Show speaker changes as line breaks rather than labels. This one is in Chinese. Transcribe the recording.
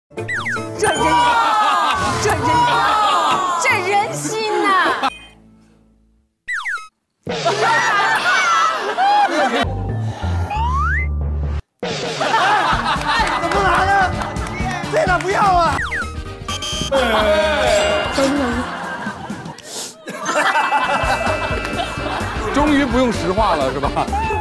这人心呐！
怎么拿呢？这哪不要啊？
终于不用实话了，是吧？